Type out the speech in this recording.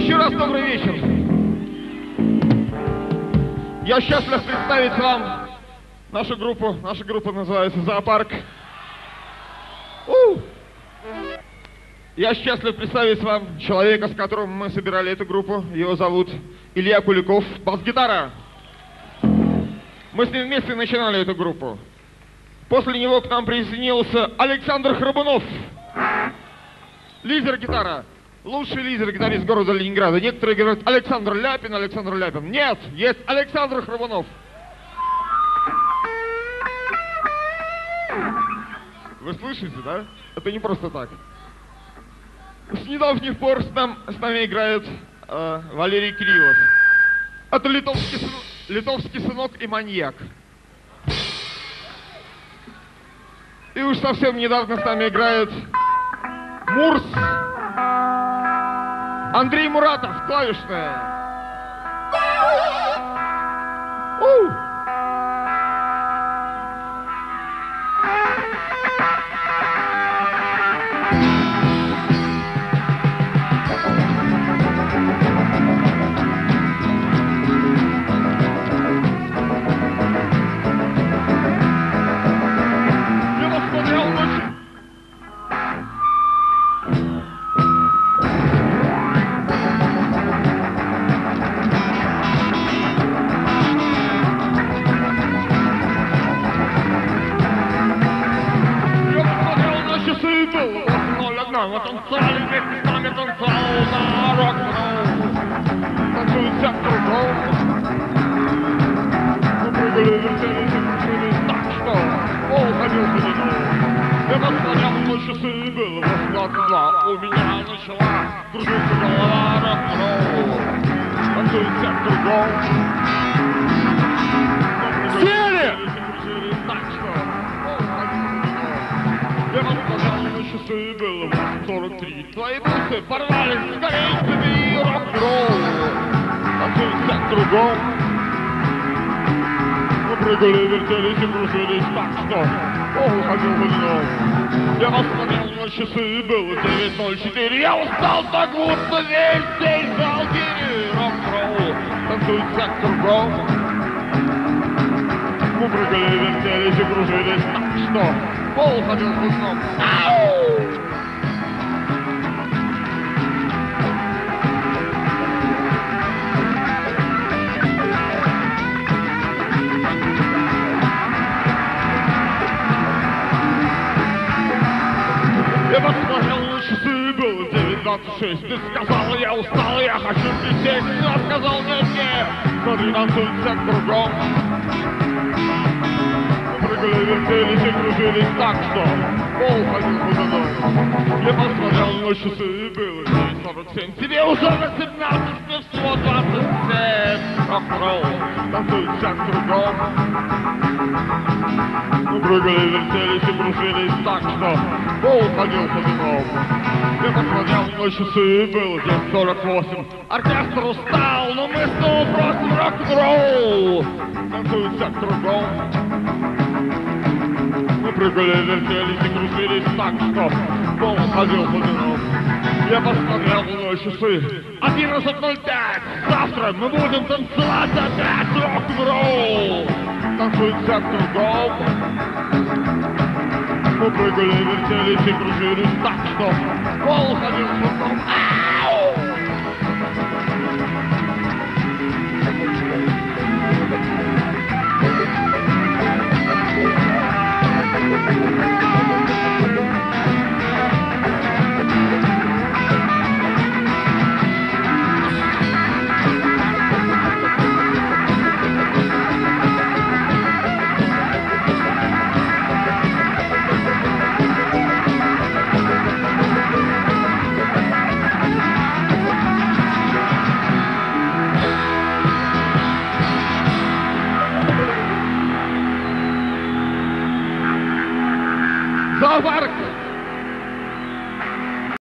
Еще раз добрый вечер. Я счастлив представить вам нашу группу. Наша группа называется «Зоопарк». Я счастлив представить вам человека, с которым мы собирали эту группу. Его зовут Илья Куликов, бас-гитара. Мы с ним вместе начинали эту группу. После него к нам присоединился Александр Храбунов, лидер-гитара. Лучший лидер-гитарист города Ленинграда. Некоторые говорят Александр Ляпин, Александр Ляпин. Нет, есть Александр Храбунов. Вы слышите, да? Это не просто так. С недавних пор с нами играет Валерий Кириллов. Это литовский сынок и маньяк. И уж совсем недавно с нами играет Мурс. Андрей Муратов, клавишная. Мы танцевали вместе с нами, танцевал на рок-н-ролл. Танцует всяк кругом. Мы прыгали, вертелись и кружились так, что пол ходил ходуном. Я посмотрел на часы, было 22. У меня начала кружиться голова, рок-н-ролл. Танцует всяк кругом. Сели! Кружились так, что пол ходил ходуном. Я посмотрел на часы, было 43. Твои бусы порвались с корейцами и рок-н-ролл. Танцует всяк кругом. Мы прыгали, вертелись и кружились так, что пол ходил ходуном. Я посмотрел на часы, было 9:04. Я устал так, будто весь день в Алгире. Рок-н-ролл. Танцует всяк кругом. Мы прыгали, вертелись и кружились так, что пол ходил ходуном. Ау! Я посмотрел на часы, было 9:26. Ты сказала, я устал, я хочу присесть. Я сказал, нет, смотри, танцует всяк кругом. Мы прыгали, вертелись и кружились так, что пол ходил ходуном. Я посмотрел на часы, было 9:47. Тебе уже 18, мне всего 27. Рок-н-ролл, танцует всяк кругом. Мы прыгали, вертелись и кружились так, что пол ходил ходуном. Я посмотрел на часы, было 10:48. Оркестр устал, но мы снова просим рок-н-ролл. Танцует всяк кругом. Мы прыгали, вертелись и кружились так, что пол ходил ходуном. Я посмотрел на часы. 11:05. Завтра мы будем танцевать опять рок-н-ролл. Танцует всяк кругом. Мы прыгали, вертелись и кружились так, что пол ходил ходуном.